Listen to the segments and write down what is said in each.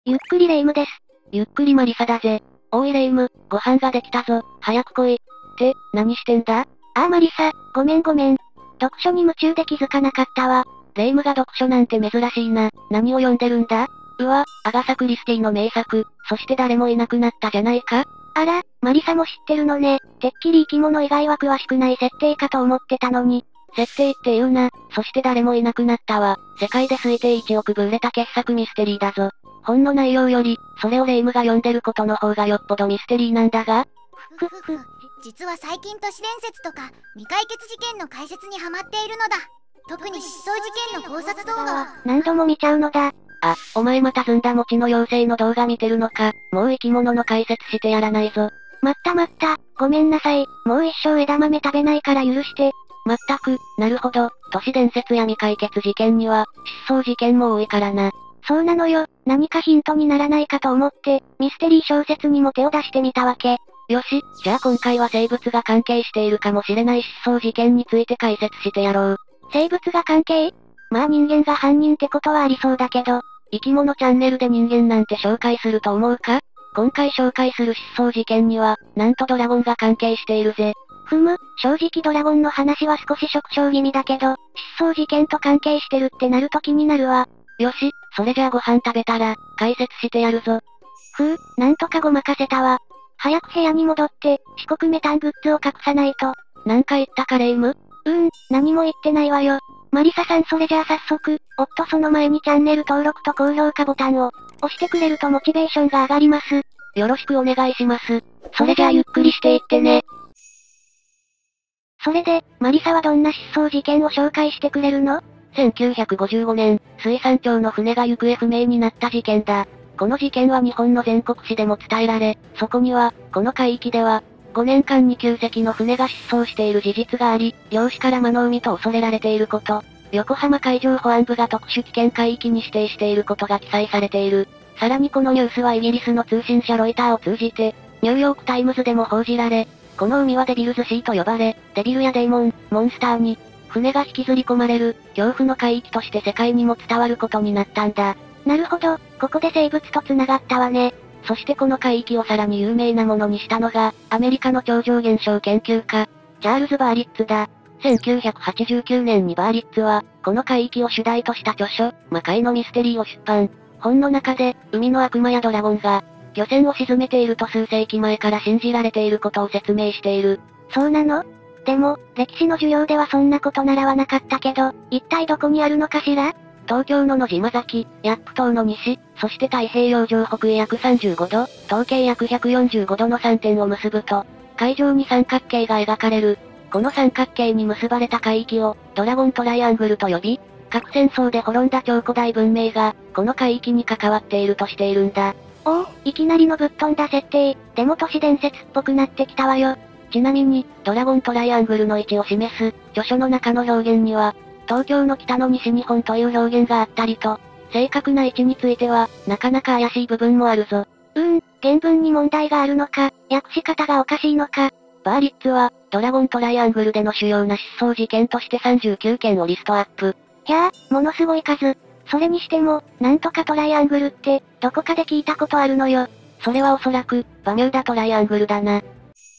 ゆっくりレ夢ムです。 ゆっくりマリサだぜ。おいレ夢ム、ご飯ができたぞ、早く来い。って、何してんだ？ ああマリサ、ごめん。読書に夢中で気づかなかったわ。 レ夢ムが読書なんて珍しいな。何を読んでるんだ？うわ、アガサ・クリスティの名作、そして誰もいなくなったじゃないか？ あら、マリサも知ってるのね。てっきり生き物以外は詳しくない設定かと思ってたのに。 設定って言うな、そして誰もいなくなったわ。世界で推定1億部売れた傑作ミステリーだぞ。本の内容より、それをレ夢ムが読んでることの方がよっぽどミステリーなんだが。 実は最近都市伝説とか未解決事件の解説にハマっているのだ。特に失踪事件の考察動画は何度も見ちゃうのだ。 あ、お前またずんだ餅の妖精の動画見てるのか。もう生き物の解説してやらないぞ。 待った。ごめんなさい。もう一生枝豆食べないから許して。 まったく、なるほど。都市伝説や未解決事件には、失踪事件も多いからな。 そうなのよ。何かヒントにならないかと思って、ミステリー小説にも手を出してみたわけ。 よし、じゃあ今回は生物が関係しているかもしれない失踪事件について解説してやろう。 生物が関係？まあ人間が犯人ってことはありそうだけど、 生き物チャンネルで人間なんて紹介すると思うか？今回紹介する失踪事件には、なんとドラゴンが関係しているぜ。 正直ドラゴンの話は少し触傷気味だけど、失踪事件と関係してるってなると気になるわ。 よし、それじゃあご飯食べたら、解説してやるぞ。 なんとかごまかせたわ。早く部屋に戻って、遅刻メタングッズを隠さないと。 なんか言ったかレ夢ム？ 何も言ってないわよ。マリサさんそれじゃあ早速、その前にチャンネル登録と高評価ボタンを、押してくれるとモチベーションが上がります。 よろしくお願いします。それじゃあゆっくりしていってね。 それで、マリサはどんな失踪事件を紹介してくれるの？ 1955年、水産庁の船が行方不明になった事件だ。この事件は日本の全国紙でも伝えられ、そこには、この海域では、5年間に9隻の船が失踪している事実があり、漁師から魔の海と恐れられていること、横浜海上保安部が特殊危険海域に指定していることが記載されている。さらにこのニュースはイギリスの通信社ロイターを通じて、ニューヨークタイムズでも報じられ、この海はデビルズシーと呼ばれ、デビルやデーモン、モンスターに、船が引きずり込まれる、恐怖の海域として世界にも伝わることになったんだ。 なるほど、ここで生物と繋がったわね。 そしてこの海域をさらに有名なものにしたのが、アメリカの超常現象研究家、チャールズ・バーリッツだ。1989年にバーリッツは、この海域を主題とした著書、魔界のミステリーを出版。本の中で、海の悪魔やドラゴンが、漁船を沈めていると数世紀前から信じられていることを説明している。 そうなの？でも、歴史の授業ではそんなこと習わなかったけど、一体どこにあるのかしら？ 東京の野島崎、ヤップ島の西、そして太平洋上北へ約35度、東経約145度の3点を結ぶと、海上に三角形が描かれる。この三角形に結ばれた海域を、ドラゴントライアングルと呼び、核戦争で滅んだ超古代文明が、この海域に関わっているとしているんだ。 いきなりのぶっ飛んだ設定、でも都市伝説っぽくなってきたわよ。 ちなみに、ドラゴントライアングルの位置を示す、著書の中の表現には、東京の北の西日本という表現があったりと、正確な位置については、なかなか怪しい部分もあるぞ。 原文に問題があるのか、訳し方がおかしいのか。 バーリッツは、ドラゴントライアングルでの主要な失踪事件として39件をリストアップ。 ものすごい数。それにしても、なんとかトライアングルって、どこかで聞いたことあるのよ。 それはおそらく、バミューダトライアングルだな。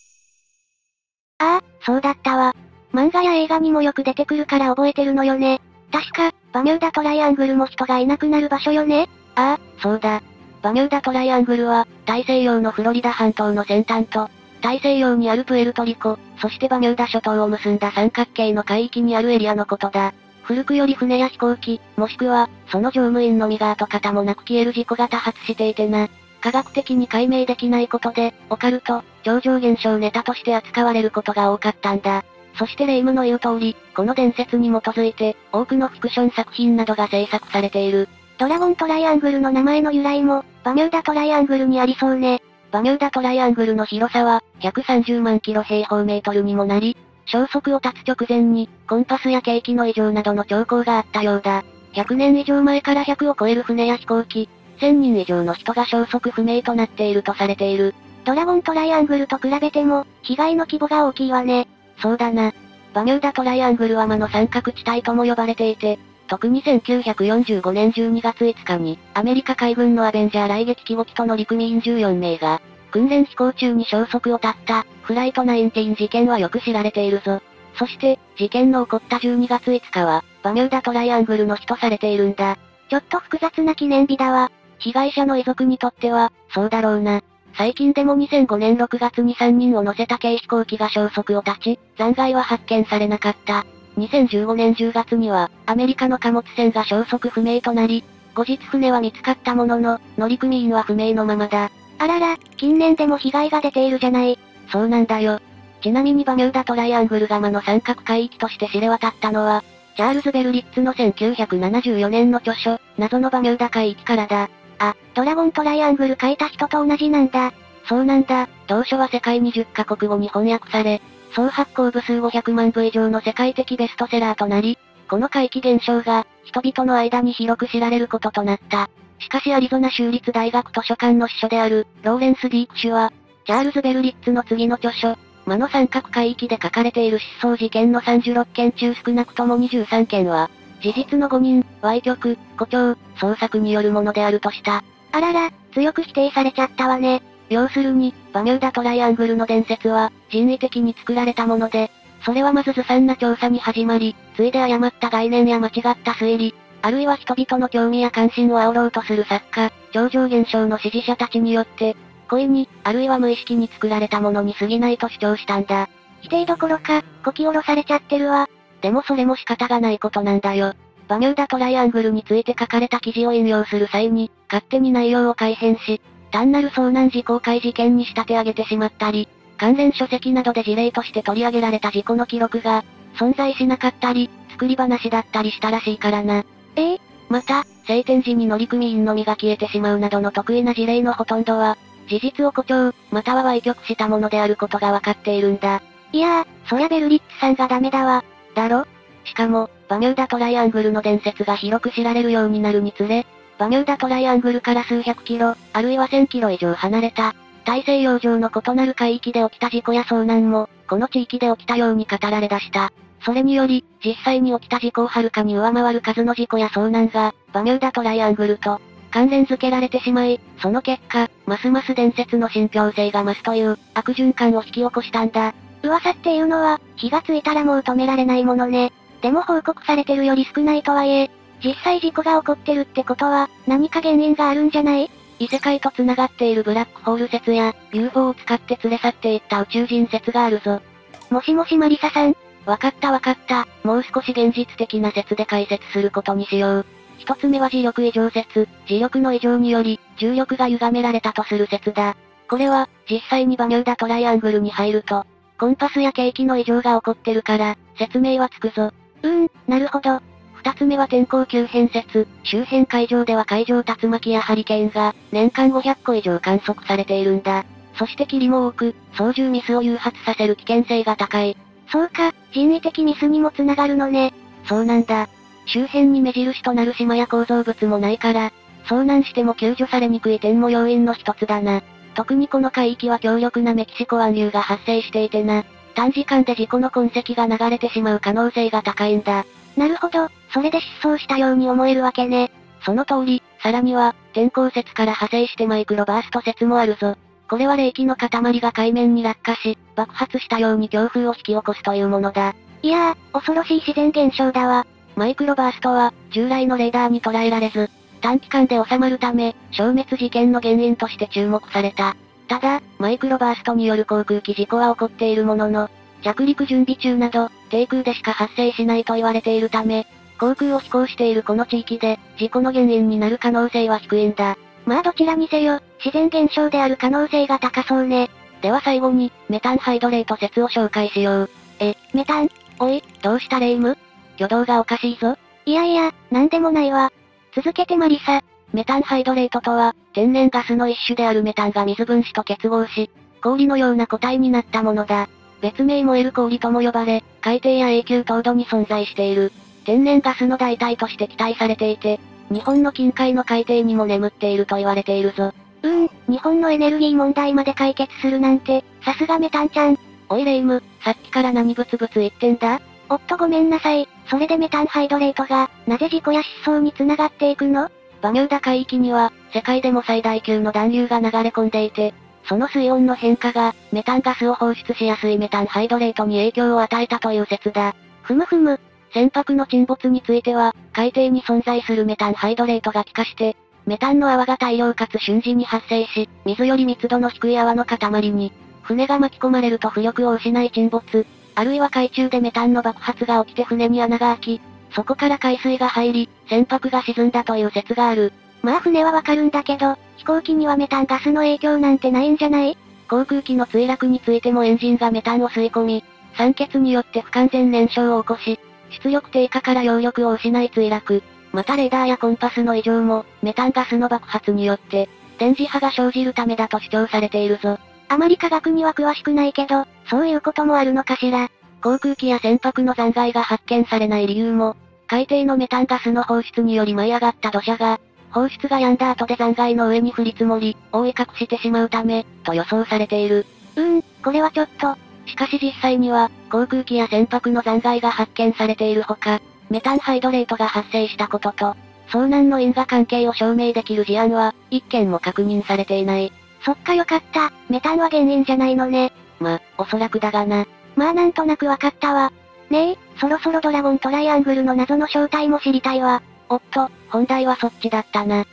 そうだったわ。漫画や映画にもよく出てくるから覚えてるのよね。確か、バミューダトライアングルも人がいなくなる場所よね。 そうだ。バミューダトライアングルは、大西洋のフロリダ半島の先端と、大西洋にあるプエルトリコ、そしてバミューダ諸島を結んだ三角形の海域にあるエリアのことだ。古くより船や飛行機、もしくは、その乗務員の身が跡形もなく消える事故が多発していてな。科学的に解明できないことで、オカルト、超常現象ネタとして扱われることが多かったんだ。そしてレ夢ムの言う通り、この伝説に基づいて、多くのフィクション作品などが制作されている。 ドラゴントライアングルの名前の由来も、バミューダトライアングルにありそうね。 バミューダトライアングルの広さは、130万キロ平方メートルにもなり、消息を絶つ直前に、コンパスや計器の異常などの兆候があったようだ。100年以上前から100を超える船や飛行機、1000人以上の人が消息不明となっているとされている。 ドラゴントライアングルと比べても、被害の規模が大きいわね。 そうだな。バミューダトライアングルは魔の三角地帯とも呼ばれていて、 特に1945年12月5日に、アメリカ海軍のアベンジャー雷撃機5機と乗組員14名が、訓練飛行中に消息を絶った、フライト19事件はよく知られているぞ。そして、事件の起こった12月5日は、バミューダトライアングルの日とされているんだ。 ちょっと複雑な記念日だわ。 被害者の遺族にとっては、そうだろうな。最近でも2005年6月に3人を乗せた軽飛行機が消息を絶ち、残骸は発見されなかった。2015年10月には、アメリカの貨物船が消息不明となり、後日船は見つかったものの、乗組員は不明のままだ。 あらら、近年でも被害が出ているじゃない。 そうなんだよ。ちなみにバミューダトライアングルガマの三角海域として知れ渡ったのは、チャールズ・ベルリッツの1974年の著書、謎のバミューダ海域からだ。 あ、ドラゴントライアングル書いた人と同じなんだ。 そうなんだ。当初は世界20カ国語に翻訳され、総発行部数500万部以上の世界的ベストセラーとなり、この怪奇現象が、人々の間に広く知られることとなった。しかしアリゾナ州立大学図書館の司書である、ローレンス・ディークシュは、チャールズ・ベルリッツの次の著書、魔の三角海域で書かれている失踪事件の36件中少なくとも23件は、事実の誤認、歪曲、誇張、創作によるものであるとした。 あらら、強く否定されちゃったわね。 要するに、バミューダトライアングルの伝説は、人為的に作られたもので、それはまずずさんな調査に始まり、ついで誤った概念や間違った推理、あるいは人々の興味や関心を煽ろうとする作家、超常現象の支持者たちによって、故意に、あるいは無意識に作られたものに過ぎないと主張したんだ。 否定どころか、こき下ろされちゃってるわ。 でもそれも仕方がないことなんだよ。バミューダトライアングルについて書かれた記事を引用する際に、勝手に内容を改変し、単なる遭難事故を怪事件に仕立て上げてしまったり、関連書籍などで事例として取り上げられた事故の記録が、存在しなかったり、作り話だったりしたらしいからな。また、晴天時に乗組員の身が消えてしまうなどの得意な事例のほとんどは、事実を誇張、または歪曲したものであることがわかっているんだ。 いやー、そりゃベルリッツさんがダメだわ。 だろ？しかも、バミューダトライアングルの伝説が広く知られるようになるにつれ、バミューダトライアングルから数百キロ、あるいは1000キロ以上離れた、大西洋上の異なる海域で起きた事故や遭難も、この地域で起きたように語られ出した。それにより、実際に起きた事故をはるかに上回る数の事故や遭難が、バミューダトライアングルと、関連付けられてしまい、その結果、ますます伝説の信憑性が増すという、悪循環を引き起こしたんだ。 噂っていうのは、火がついたらもう止められないものね。でも報告されてるより少ないとはいえ、実際事故が起こってるってことは、何か原因があるんじゃない？ 異世界と繋がっているブラックホール説や、UFO を使って連れ去っていった宇宙人説があるぞ。 もしもしマリサさん。 わかった。もう少し現実的な説で解説することにしよう。一つ目は磁力異常説。磁力の異常により、重力が歪められたとする説だ。これは、実際にバミューダトライアングルに入ると、コンパスや計器の異常が起こってるから、説明はつくぞ。 なるほど。 二つ目は天候急変説。周辺海上では海上竜巻やハリケーンが、年間500個以上観測されているんだ。そして霧も多く、操縦ミスを誘発させる危険性が高い。 そうか、人為的ミスにもつながるのね。 そうなんだ。周辺に目印となる島や構造物もないから、遭難しても救助されにくい点も要因の一つだな。特にこの海域は強力なメキシコ湾流が発生していてな、短時間で事故の痕跡が流れてしまう可能性が高いんだ。 なるほど、それで失踪したように思えるわけね。 その通り、さらには、天候説から派生してマイクロバースト説もあるぞ。これは冷気の塊が海面に落下し、爆発したように強風を引き起こすというものだ。 いやー、恐ろしい自然現象だわ。 マイクロバーストは、従来のレーダーに捉えられず、短期間で収まるため、消滅事件の原因として注目された。ただ、マイクロバーストによる航空機事故は起こっているものの、着陸準備中など、低空でしか発生しないと言われているため、航空を飛行しているこの地域で、事故の原因になる可能性は低いんだ。 まあどちらにせよ、自然現象である可能性が高そうね。 では最後に、メタンハイドレート説を紹介しよう。 メタン？ おい、どうしたレイム？挙動がおかしいぞ。 いやいや、なんでもないわ。続けてマリサ。 メタンハイドレートとは、天然ガスの一種であるメタンが水分子と結合し、氷のような固体になったものだ。別名燃える氷とも呼ばれ、海底や永久凍土に存在している。天然ガスの代替として期待されていて、日本の近海の海底にも眠っていると言われているぞ。 日本のエネルギー問題まで解決するなんて、さすがメタンちゃん。 おいレイム、さっきから何ブツブツ言ってんだ？ おっとごめんなさい。それでメタンハイドレートが、なぜ事故や失踪に繋がっていくの？ バミューダ海域には、世界でも最大級の暖流が流れ込んでいて、その水温の変化が、メタンガスを放出しやすいメタンハイドレートに影響を与えたという説だ。 ふむふむ。 船舶の沈没については、海底に存在するメタンハイドレートが気化して、メタンの泡が大量かつ瞬時に発生し、水より密度の低い泡の塊に、船が巻き込まれると浮力を失い沈没、あるいは海中でメタンの爆発が起きて船に穴が開き、そこから海水が入り、船舶が沈んだという説がある。 まあ船はわかるんだけど、飛行機にはメタンガスの影響なんてないんじゃない？ 航空機の墜落についてもエンジンがメタンを吸い込み、酸欠によって不完全燃焼を起こし、出力低下から揚力を失い墜落。またレーダーやコンパスの異常も、メタンガスの爆発によって、電磁波が生じるためだと主張されているぞ。 あまり科学には詳しくないけど、そういうこともあるのかしら。 航空機や船舶の残骸が発見されない理由も、海底のメタンガスの放出により舞い上がった土砂が、放出が止んだ後で残骸の上に降り積もり、覆い隠してしまうため、と予想されている。 これはちょっと。 しかし実際には、航空機や船舶の残骸が発見されているほか、メタンハイドレートが発生したことと、遭難の因果関係を証明できる事案は、一件も確認されていない。 そっかよかった。メタンは原因じゃないのね。 おそらくだがな。 まあなんとなくわかったわ。ねえ、そろそろドラゴントライアングルの謎の正体も知りたいわ。 おっと、本題はそっちだったな。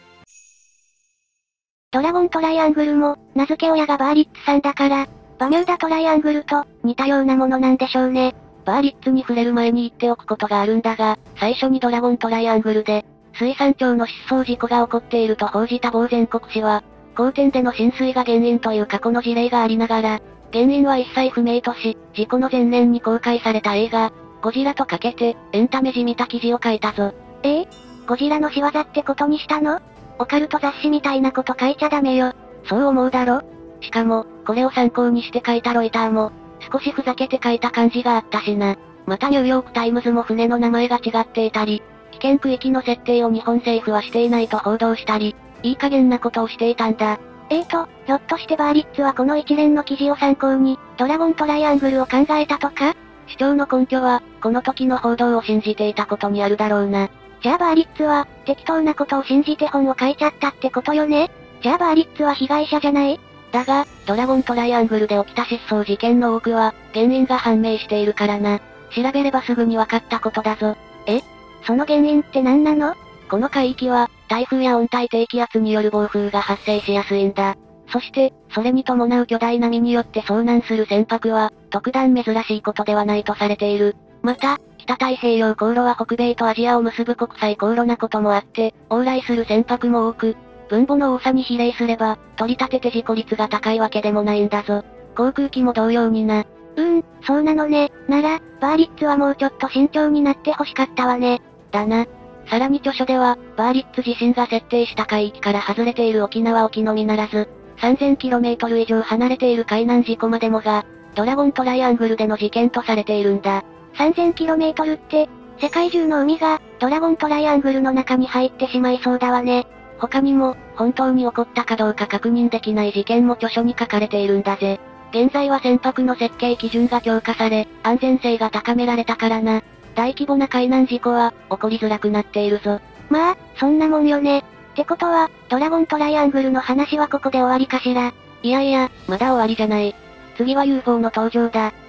ドラゴントライアングルも、名付け親がバーリッツさんだから、バミューダトライアングルと、似たようなものなんでしょうね。 バーリッツに触れる前に言っておくことがあるんだが、最初にドラゴントライアングルで、水産庁の失踪事故が起こっていると報じた某全国紙は、荒天での浸水が原因という過去の事例がありながら、原因は一切不明とし、事故の前年に公開された映画、ゴジラとかけて、エンタメじみた記事を書いたぞ。 ゴジラの仕業ってことにしたの？オカルト雑誌みたいなこと書いちゃダメよ。 そう思うだろ？しかも、これを参考にして書いたロイターも、少しふざけて書いた感じがあったしな。またニューヨークタイムズも船の名前が違っていたり、危険区域の設定を日本政府はしていないと報道したり、いい加減なことをしていたんだ。 ひょっとしてバーリッツはこの一連の記事を参考に、ドラゴントライアングルを考えたとか？ 主張の根拠は、この時の報道を信じていたことにあるだろうな。 じゃあバーリッツは、適当なことを信じて本を書いちゃったってことよね？じゃあバーリッツは被害者じゃない？ だが、ドラゴントライアングルで起きた失踪事件の多くは、原因が判明しているからな。調べればすぐに分かったことだぞ。 その原因って何なの？ この海域は、台風や温帯低気圧による暴風が発生しやすいんだ。そして、それに伴う巨大波によって遭難する船舶は、特段珍しいことではないとされている。また、北太平洋航路は北米とアジアを結ぶ国際航路なこともあって、往来する船舶も多く、分母の多さに比例すれば、取り立てて事故率が高いわけでもないんだぞ。航空機も同様にな。 そうなのね。なら、バーリッツはもうちょっと慎重になって欲しかったわね。 だな。さらに著書では、バーリッツ自身が設定した海域から外れている沖縄沖のみならず、3000km 以上離れている海難事故までもが、ドラゴントライアングルでの事件とされているんだ。 3000km って、世界中の海が、ドラゴントライアングルの中に入ってしまいそうだわね。 他にも、本当に起こったかどうか確認できない事件も著書に書かれているんだぜ。現在は船舶の設計基準が強化され、安全性が高められたからな。大規模な海難事故は、起こりづらくなっているぞ。 まあ、そんなもんよね。ってことは、ドラゴントライアングルの話はここで終わりかしら。 いやいや、まだ終わりじゃない。次は UFO の登場だ。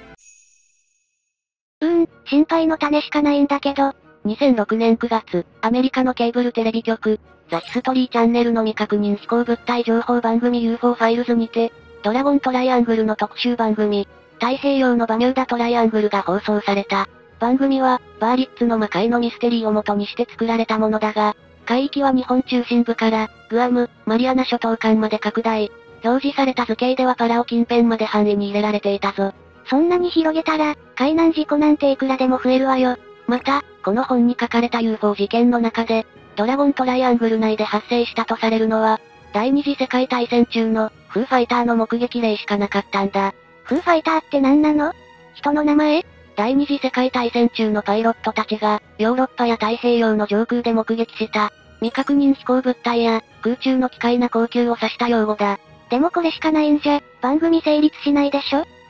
心配の種しかないんだけど。 2006年9月、アメリカのケーブルテレビ局、ザ・ヒストリーチャンネルの未確認飛行物体情報番組 UFO ファイルズにて、ドラゴントライアングルの特集番組、太平洋のバミューダトライアングルが放送された。番組は、バーリッツの魔界のミステリーを元にして作られたものだが、海域は日本中心部から、グアム、マリアナ諸島間まで拡大。表示された図形ではパラオ近辺まで範囲に入れられていたぞ。 そんなに広げたら、海難事故なんていくらでも増えるわよ。 また、この本に書かれた UFO 事件の中で、ドラゴントライアングル内で発生したとされるのは、第二次世界大戦中の、フーファイターの目撃例しかなかったんだ。 フーファイターって何なの？人の名前？ 第二次世界大戦中のパイロットたちが、ヨーロッパや太平洋の上空で目撃した、未確認飛行物体や、空中の奇怪な光球を指した用語だ。 でもこれしかないんじゃ、番組成立しないでしょ？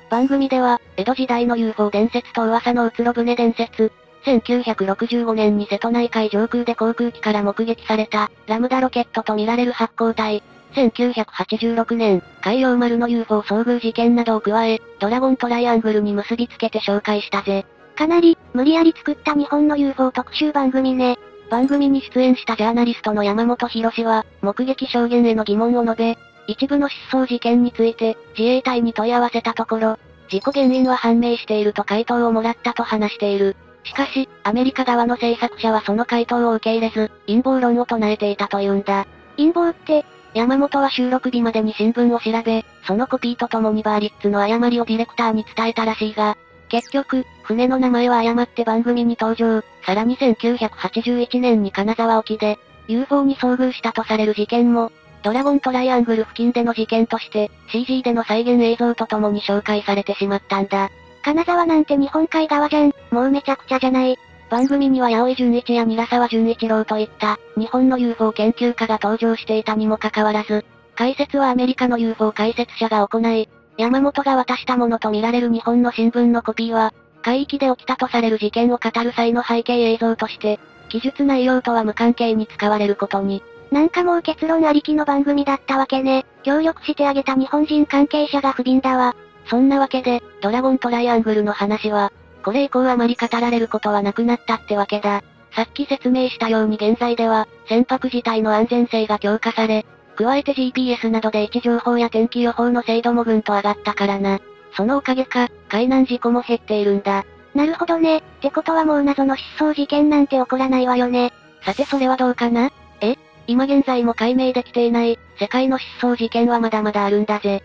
番組では、江戸時代の UFO 伝説と噂のうつろ船伝説、1965年に瀬戸内海上空で航空機から目撃された、ラムダロケットと見られる発光体、1986年、海洋丸の UFO 遭遇事件などを加え、ドラゴントライアングルに結びつけて紹介したぜ。 かなり、無理やり作った日本の UFO 特集番組ね。 番組に出演したジャーナリストの山本博士は、目撃証言への疑問を述べ、一部の失踪事件について、自衛隊に問い合わせたところ、事故原因は判明していると回答をもらったと話している。しかし、アメリカ側の制作者はその回答を受け入れず、陰謀論を唱えていたというんだ。 陰謀って、 山本は収録日までに新聞を調べ、そのコピーとともにバーリッツの誤りをディレクターに伝えたらしいが、結局、船の名前は誤って番組に登場。さらに1981年に金沢沖で、UFO に遭遇したとされる事件も、ドラゴントライアングル付近での事件として、CG での再現映像とともに紹介されてしまったんだ。 金沢なんて日本海側じゃん。もうめちゃくちゃじゃない。 番組には八尾純一や韮沢純一郎といった、日本の UFO 研究家が登場していたにもかかわらず、解説はアメリカの UFO 解説者が行い、山本が渡したものとみられる日本の新聞のコピーは、海域で起きたとされる事件を語る際の背景映像として、記述内容とは無関係に使われることに。 なんかもう結論ありきの番組だったわけね。協力してあげた日本人関係者が不憫だわ。 そんなわけで、ドラゴントライアングルの話は、これ以降あまり語られることはなくなったってわけだ。さっき説明したように現在では、船舶自体の安全性が強化され、加えて GPS などで位置情報や天気予報の精度もぐんと上がったからな。そのおかげか、海難事故も減っているんだ。 なるほどね。ってことはもう謎の失踪事件なんて起こらないわよね。 さてそれはどうかな？今現在も解明できていない、世界の失踪事件はまだまだあるんだぜ。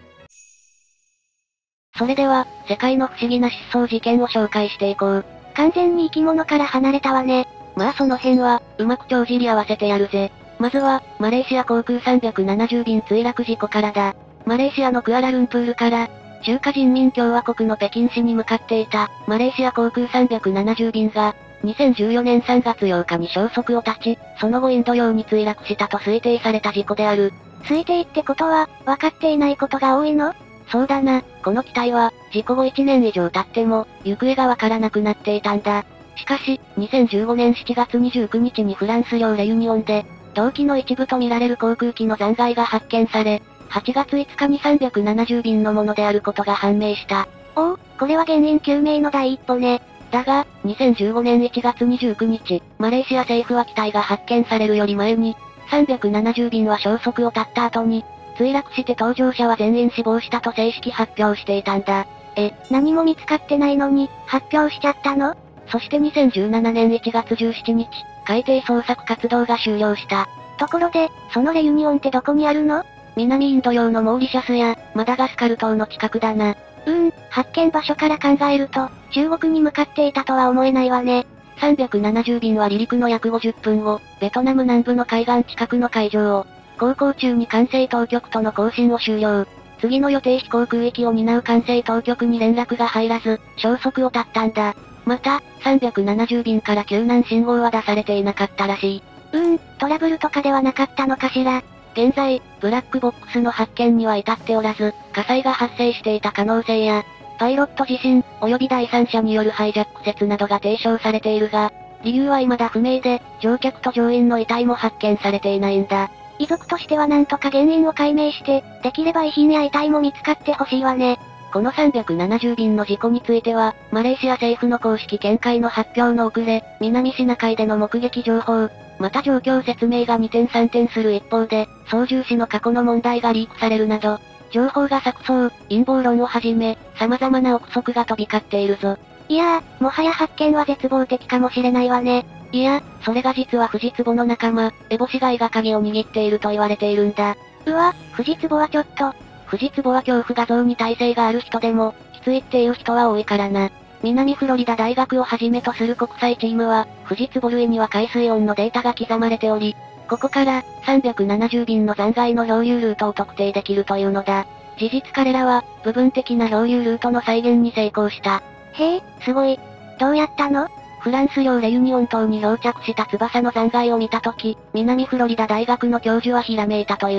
それでは、世界の不思議な失踪事件を紹介していこう。 完全に生き物から離れたわね。 まあその辺は、うまく帳尻合わせてやるぜ。まずは、マレーシア航空370便墜落事故からだ。マレーシアのクアラルンプールから、中華人民共和国の北京市に向かっていた、マレーシア航空370便が、2014年3月8日に消息を絶ち、その後インド洋に墜落したと推定された事故である。 推定ってことは、分かっていないことが多いの？ そうだな、この機体は、事故後1年以上経っても、行方がわからなくなっていたんだ。しかし、2015年7月29日にフランス領レユニオンで、同機の一部とみられる航空機の残骸が発見され、8月5日に370便のものであることが判明した。 おお、これは原因究明の第一歩ね。 だが、2015年1月29日、マレーシア政府は機体が発見されるより前に、370便は消息を絶った後に、墜落して搭乗者は全員死亡したと正式発表していたんだ。 何も見つかってないのに、発表しちゃったの？ そして2017年1月17日、海底捜索活動が終了した。 ところで、そのレユニオンってどこにあるの？ 南インド洋のモーリシャスや、マダガスカル島の近くだな。 発見場所から考えると、中国に向かっていたとは思えないわね。 370便は離陸の約50分後、ベトナム南部の海岸近くの海上を、航行中に管制当局との交信を終了。次の予定飛行区域を担う管制当局に連絡が入らず、消息を絶ったんだ。また、370便から救難信号は出されていなかったらしい。 トラブルとかではなかったのかしら。 現在、ブラックボックスの発見には至っておらず、火災が発生していた可能性や、パイロット自身、及び第三者によるハイジャック説などが提唱されているが、理由は未だ不明で、乗客と乗員の遺体も発見されていないんだ。 遺族としてはなんとか原因を解明して、できれば遺品や遺体も見つかってほしいわね。 この370便の事故については、マレーシア政府の公式見解の発表の遅れ、南シナ海での目撃情報、また状況説明が二転三転する一方で、操縦士の過去の問題がリークされるなど、情報が錯綜、陰謀論をはじめ、様々な憶測が飛び交っているぞ。 いやー、もはや発見は絶望的かもしれないわね。 いや、それが実はフジツボの仲間、エボシガイが鍵を握っていると言われているんだ。 うわ、フジツボはちょっと。 フジツボは恐怖画像に耐性がある人でも、きついっていう人は多いからな。南フロリダ大学をはじめとする国際チームは、フジツボ類には海水温のデータが刻まれており、ここから、370便の残骸の漂流ルートを特定できるというのだ。事実彼らは、部分的な漂流ルートの再現に成功した。 へえ、すごい。どうやったの？ フランス領レユニオン島に漂着した翼の残骸を見たとき、南フロリダ大学の教授はひらめいたという。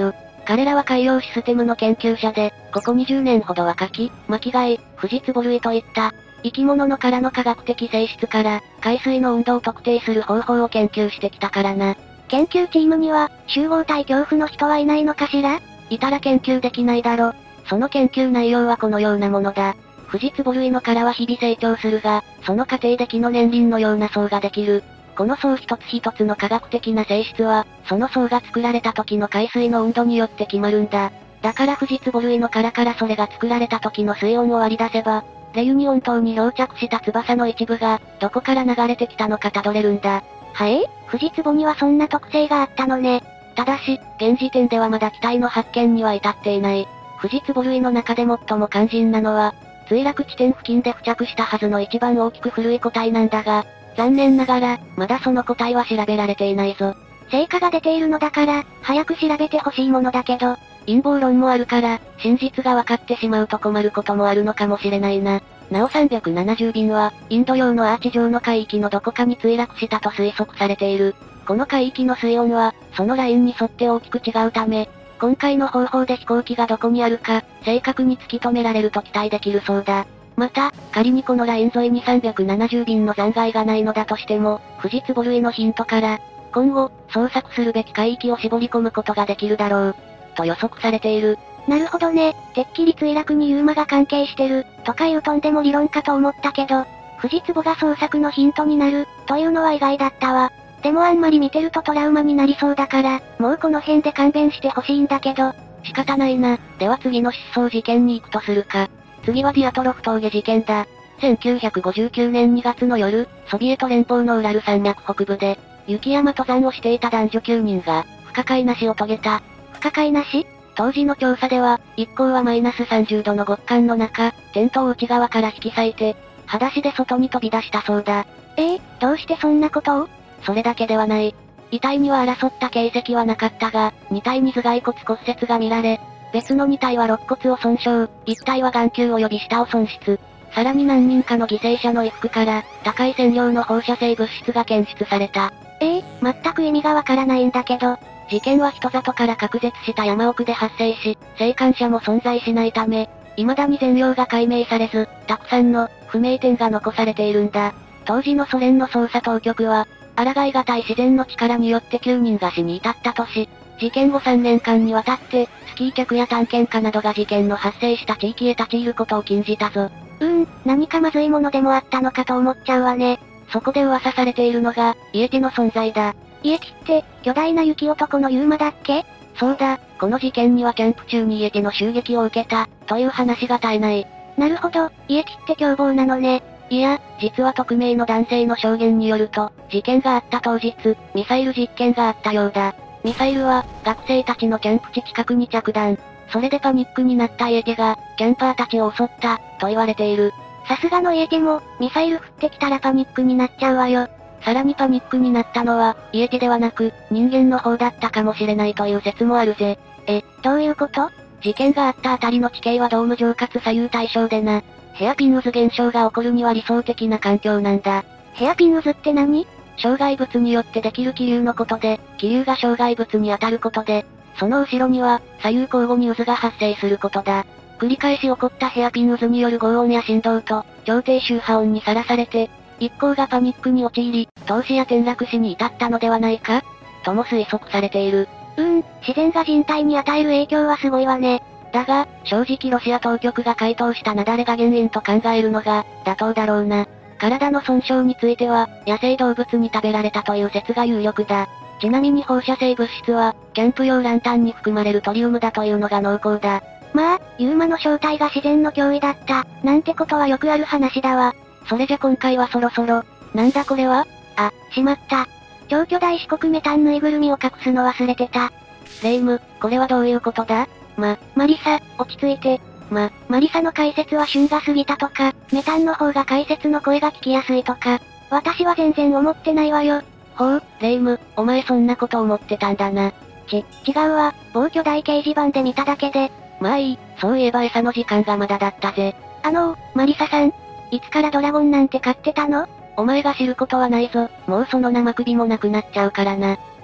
彼らは海洋システムの研究者で、ここ20年ほどはカキ、巻き貝、フジツボ類といった、生き物の殻の科学的性質から、海水の温度を特定する方法を研究してきたからな。 研究チームには、集合体恐怖の人はいないのかしら？ いたら研究できないだろ。その研究内容はこのようなものだ。フジツボ類の殻は日々成長するが、その過程で木の年輪のような層ができる。この層一つ一つの科学的な性質は、その層が作られた時の海水の温度によって決まるんだ。だからフジツボ類の殻からそれが作られた時の水温を割り出せば、レユニオン島に漂着した翼の一部が、どこから流れてきたのかたどれるんだ。 はい？フジツボにはそんな特性があったのね。 ただし、現時点ではまだ機体の発見には至っていない。フジツボ類の中で最も肝心なのは、墜落地点付近で付着したはずの一番大きく古い個体なんだが、残念ながら、まだその個体は調べられていないぞ。 成果が出ているのだから、早く調べてほしいものだけど、 陰謀論もあるから、真実が分かってしまうと困ることもあるのかもしれないな。なお370便は、インド洋のアーチ上の海域のどこかに墜落したと推測されている。この海域の水温は、そのラインに沿って大きく違うため、今回の方法で飛行機がどこにあるか、正確に突き止められると期待できるそうだ。また、仮にこのライン沿いに370便の残骸がないのだとしても、フジツボ類のヒントから、今後、捜索するべき海域を絞り込むことができるだろう、と予測されている。 なるほどね、てっきり墜落にユーマが関係してる、とかいうとんでも理論かと思ったけど、フジツボが捜索のヒントになる、というのは意外だったわ。でもあんまり見てるとトラウマになりそうだから、もうこの辺で勘弁してほしいんだけど。 仕方ないな。では次の失踪事件に行くとするか。次はディアトロフ峠事件だ。1959年2月の夜、ソビエト連邦のウラル山脈北部で、雪山登山をしていた男女9人が、不可解な死を遂げた。 不可解な死？ 当時の調査では、一行はマイナス30度の極寒の中、テントを内側から引き裂いて、裸足で外に飛び出したそうだ。 どうしてそんなことを？ それだけではない。遺体には争った形跡はなかったが、2体に頭蓋骨骨折が見られ、別の2体は肋骨を損傷、1体は眼球及び舌を損失。さらに何人かの犠牲者の衣服から、高い線量の放射性物質が検出された。 全く意味がわからないんだけど。 事件は人里から隔絶した山奥で発生し、生還者も存在しないため、未だに全容が解明されず、たくさんの不明点が残されているんだ。当時のソ連の捜査当局は、抗い難い自然の力によって9人が死に至ったとし、事件後3年間にわたって、スキー客や探検家などが事件の発生した地域へ立ち入ることを禁じたぞ。 何かまずいものでもあったのかと思っちゃうわね。 そこで噂されているのが、イエティの存在だ。 イエティって、巨大な雪男のユーマだっけ？ そうだ、この事件にはキャンプ中にイエティの襲撃を受けた、という話が絶えない。 なるほど、イエティって凶暴なのね。 いや、実は匿名の男性の証言によると、事件があった当日、ミサイル実験があったようだ。ミサイルは、学生たちのキャンプ地近くに着弾。それでパニックになったイエティが、キャンパーたちを襲った、と言われている。 さすがのイエティも、ミサイル降ってきたらパニックになっちゃうわよ。 さらにパニックになったのは、イエティではなく、人間の方だったかもしれないという説もあるぜ。 どういうこと？ 事件があったあたりの地形はドーム状かつ左右対称でな。ヘアピン渦現象が起こるには理想的な環境なんだ。 ヘアピン渦って何？ 障害物によってできる気流のことで、気流が障害物に当たることで、その後ろには、左右交互に渦が発生することだ。繰り返し起こったヘアピン渦による轟音や振動と、超低周波音にさらされて、一行がパニックに陥り、凍死や転落死に至ったのではないかとも推測されている。 自然が人体に与える影響はすごいわね。 だが、正直ロシア当局が回答した雪崩が原因と考えるのが、妥当だろうな。体の損傷については、野生動物に食べられたという説が有力だ。ちなみに放射性物質は、キャンプ用ランタンに含まれるトリウムだというのが濃厚だ。 まあ、ユーマの正体が自然の脅威だった、なんてことはよくある話だわ。 それじゃ今回はそろそろ、なんだこれは？ しまった。超巨大四国メタンぬいぐるみを隠すの忘れてた。 レイム、これはどういうことだ？ マリサ、落ち着いて。マリサの解説は旬が過ぎたとか、メタンの方が解説の声が聞きやすいとか、私は全然思ってないわよ。 ほう、レイム、お前そんなこと思ってたんだな。 違うわ、某巨大掲示板で見ただけで。 まあいい、そういえば餌の時間がまだだったぜ。 マリサさん、いつからドラゴンなんて飼ってたの？ お前が知ることはないぞ、もうその生首もなくなっちゃうからな。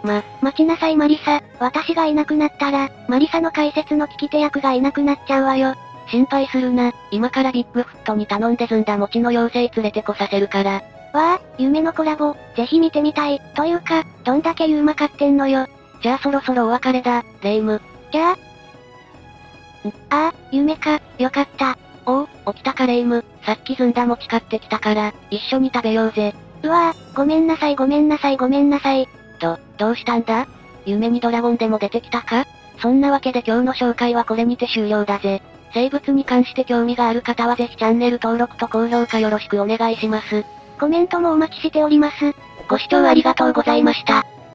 待ちなさいマリサ。私がいなくなったら、マリサの解説の聞き手役がいなくなっちゃうわよ。 心配するな。今からビッグフットに頼んでずんだ餅の妖精連れてこさせるから。 わあ、夢のコラボ、ぜひ見てみたい。というか、どんだけユーマ買ってんのよ。 じゃあそろそろお別れだ、レ夢ム。 じゃあ。夢か、よかった。 おう、起きたかレ夢ム。さっきずんだ餅買ってきたから、一緒に食べようぜ。 うわぁ、ごめんなさい。どうしたんだ？夢にドラゴンでも出てきたか？そんなわけで今日の紹介はこれにて終了だぜ。生物に関して興味がある方はぜひチャンネル登録と高評価よろしくお願いします。 コメントもお待ちしております。 ご視聴ありがとうございました。